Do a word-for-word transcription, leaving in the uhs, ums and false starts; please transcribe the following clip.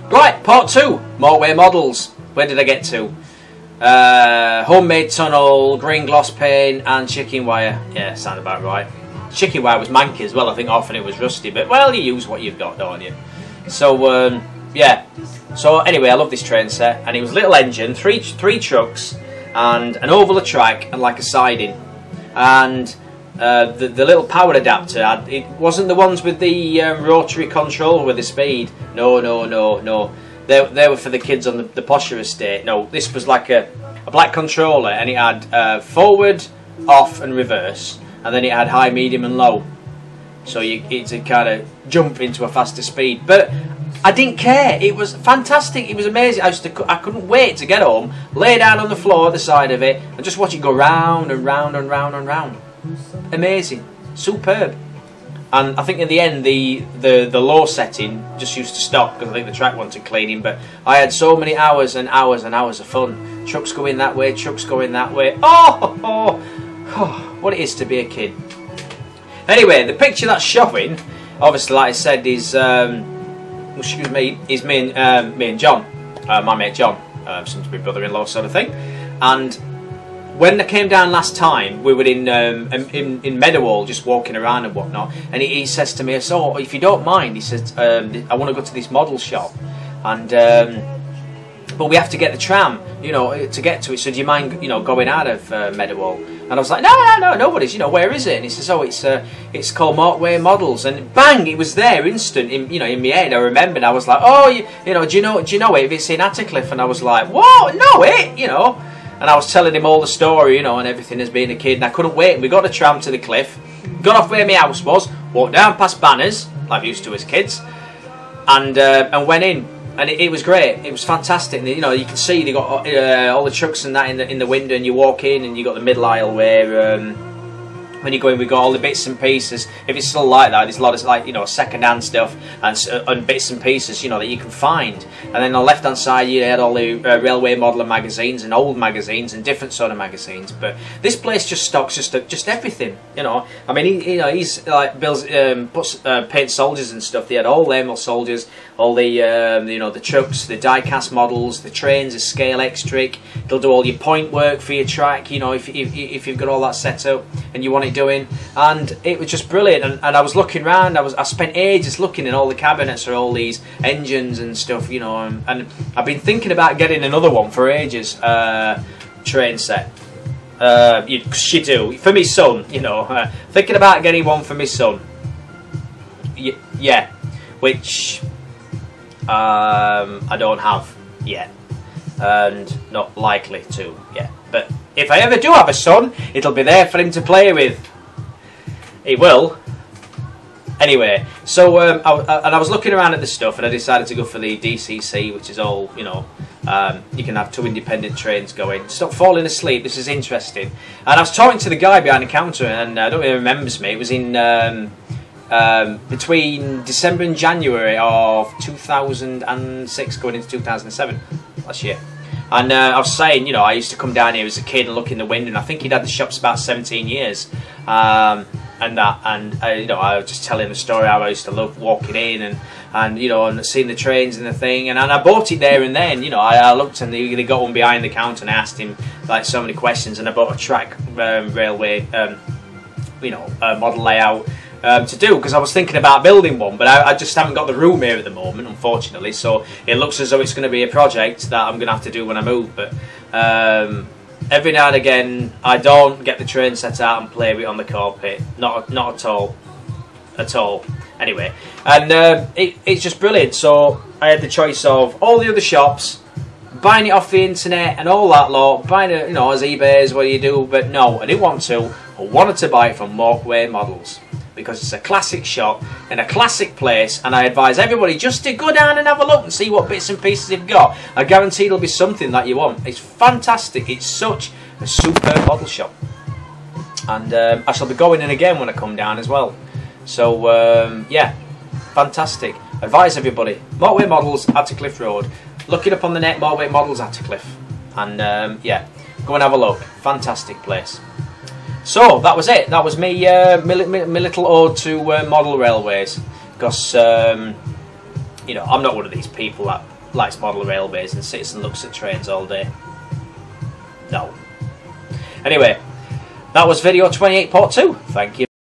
Right, part two, motorway models. Where did I get to? Uh, homemade tunnel, green gloss paint and chicken wire. Yeah, sound about right. Chicken wire was manky as well, I think often it was rusty, but well, you use what you've got, don't you? So, um, yeah. So anyway, I love this train set, and it was a little engine, three, three trucks, and an oval of track, and like a siding. And uh, the, the little power adapter, had, it wasn't the ones with the um, rotary control with the speed. No, no, no, no. They, they were for the kids on the, the posher estate. No, this was like a, a black controller, and it had uh, forward, off and reverse, and then it had high, medium and low. So you, it's a kind of jump into a faster speed. But I didn't care. It was fantastic. It was amazing. I, used to, I couldn't wait to get home, lay down on the floor at the side of it, and just watch it go round and round and round and round. Amazing. Superb. And I think in the end, the, the, the low setting just used to stop because I think the track wanted cleaning. But I had so many hours and hours and hours of fun. Trucks going that way, trucks going that way. Oh, oh, oh, what it is to be a kid. Anyway, the picture that's showing, obviously, like I said, is um, excuse me, is me and um, me and John, uh, my mate John, uh, seems to be brother-in-law sort of thing. And when I came down last time, we were in um, in, in Meadowhall, just walking around and whatnot. And he, he says to me, "So, if you don't mind," he says, um, "I want to go to this model shop, and um, but we have to get the tram, you know, to get to it. So do you mind, you know, going out of uh, Meadowhall?" And I was like, "No, no, no, nobody's. You know, where is it?" And he says, "Oh, it's uh, it's called Motorway Models." And bang, it was there, instant, in, you know, in my head. I remembered. I was like, "Oh, you, you know, do you know, do you know it? If it's in Attercliffe?" And I was like, "What? Know it?" You know. And I was telling him all the story, you know, and everything as being a kid. And I couldn't wait. We got a tram to the cliff, got off where my house was, walked down past Banners, like we used to as kids, and uh, and went in. And it, it was great. It was fantastic. And, you know, you can see they got uh, all the trucks and that in the in the window, and you walk in, and you got the middle aisle where um, when you go in, we got all the bits and pieces. If it's still like that, there's a lot of like you know second-hand stuff and, and bits and pieces, you know, that you can find. And then on the left-hand side, you had all the uh, railway modeler magazines and old magazines and different sort of magazines. But this place just stocks just just everything, you know. I mean, he, you know, he's like builds, um, puts uh, paint soldiers and stuff. They had all them old soldiers. All the um, you know the trucks, the die-cast models, the trains, the scale X-trick. They'll do all your point work for your track. You know, if, if if you've got all that set up and you want it doing. And it was just brilliant. And, and I was looking around. I was I spent ages looking in all the cabinets for all these engines and stuff. You know, and, and I've been thinking about getting another one for ages. Uh, train set. Uh, you, you do for me son. You know, uh, thinking about getting one for my son. Y yeah, which. Um, I don't have yet, and not likely to yet. But if I ever do have a son, it'll be there for him to play with. He will. Anyway, so um, I, I, and I was looking around at the stuff, and I decided to go for the D C C, which is all you know. Um, you can have two independent trains going. Stop falling asleep. This is interesting. And I was talking to the guy behind the counter, and I don't know if he remembers me. It was in. Um, Um, between December and January of two thousand six going into two thousand seven last year. And uh, I was saying, you know, I used to come down here as a kid and look in the window, and I think he'd had the shops about seventeen years. Um, and that, and uh, you know, I was just telling the story how I used to love walking in and, and you know, and seeing the trains and the thing. And, and I bought it there and then, you know, I, I looked and they, they got one behind the counter and I asked him like so many questions. And I bought a track um, railway, um, you know, uh, model layout. Um, to do because I was thinking about building one, but I, I just haven't got the room here at the moment, unfortunately. So it looks as though it's going to be a project that I'm going to have to do when I move. But um, every now and again, I don't get the train set out and play with it on the carpet. Not, not at all, at all. Anyway, and um, it, it's just brilliant. So I had the choice of all the other shops, buying it off the internet and all that lot, buying it, you know, as eBay is what you do. But no, I didn't want to. I wanted to buy it from Motorway Models. Because it's a classic shop in a classic place, and I advise everybody just to go down and have a look and see what bits and pieces they've got. I guarantee it'll be something that you want. It's fantastic. It's such a superb model shop, and um, I shall be going in again when I come down as well. So um, yeah, fantastic. Advise everybody. Motorway Models, Attercliffe Road. Look it up on the net. Motorway Models, Attercliffe, and um, yeah, go and have a look. Fantastic place. So that was it. That was me, uh, my, my, my little ode to uh, model railways. Because um, you know, I'm not one of these people that likes model railways and sits and looks at trains all day. No. Anyway, that was video twenty-eight part two. Thank you.